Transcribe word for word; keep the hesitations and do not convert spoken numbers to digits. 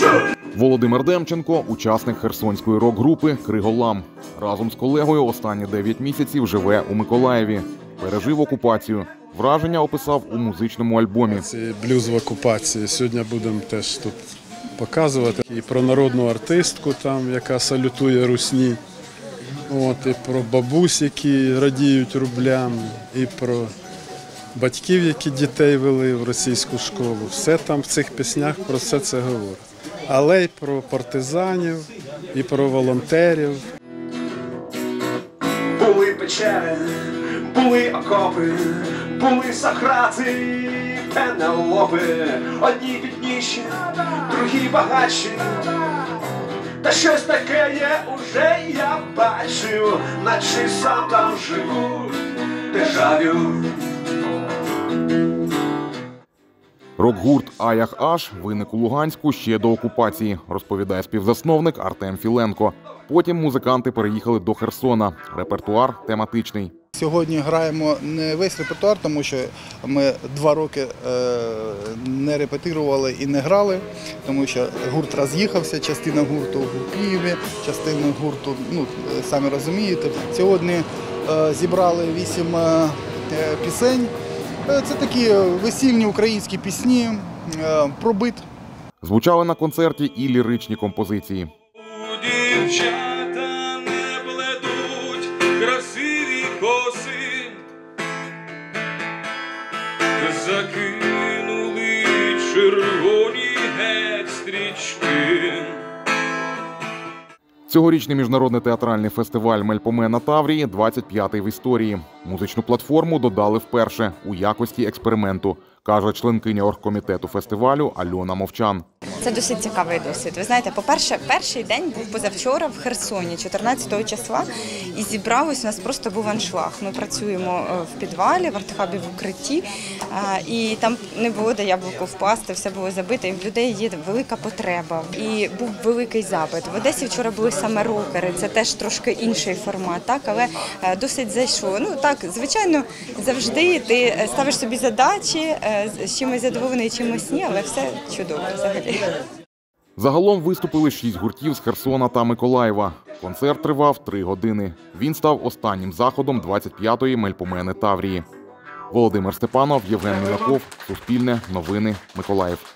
Володимир Демченко – учасник херсонської рок-групи «Криголам». Разом з колегою останні дев'ять місяців живе у Миколаєві. Пережив окупацію. Враження описав у музичному альбомі. Це блюз в окупації. Сьогодні будемо теж тут показувати. І про народну артистку, там, яка салютує русні. От, і про бабусь, які радіють рублям, і про батьків, які дітей вели в російську школу. Все там в цих піснях про все це говорить. Але й про партизанів, і про волонтерів. Були печери, були окопи, були Сократи, Пенелопи. Одні бідніші, другі багатші. Та щось таке є уже я бачив, наче сам там живу, дежавю. Рок-гурт «Аях-Аш» виник у Луганську ще до окупації, розповідає співзасновник Артем Філенко. Потім музиканти переїхали до Херсона. Репертуар тематичний. Сьогодні граємо не весь репертуар, тому що ми два роки не репетирували і не грали, тому що гурт роз'їхався, частина гурту в Києві, частина гурту, ну, самі розумієте. Сьогодні зібрали вісім пісень. Це такі весільні українські пісні про бит. Звучали на концерті і ліричні композиції. Дівчата не плетуть красиві коси, закинули червоні геть стрічки. Цьогорічний міжнародний театральний фестиваль «Мельпоме» на Таврії – двадцять п'ятий в історії. Музичну платформу додали вперше у якості експерименту, каже членкиня оргкомітету фестивалю Альона Мовчан. Це досить цікавий досвід. Ви знаєте, по-перше, перший день був позавчора в Херсоні, чотирнадцятого числа, і зібралось, у нас просто був аншлаг. Ми працюємо в підвалі, в артхабі, в укритті, і там не було де яблуко впасти, все було забите, і в людей є велика потреба. І був великий запит. В Одесі вчора були саме рокери, це теж трошки інший формат, так, але досить зайшло. Ну так, звичайно, завжди ти ставиш собі задачі, з чимось задоволений, чимось ні, але все чудово взагалі. Загалом виступили шість гуртів з Херсона та Миколаєва. Концерт тривав три години. Він став останнім заходом двадцять п'ятої Мельпомени Таврії. Володимир Степанов, Євген Мінаков, Суспільне, Новини, Миколаїв.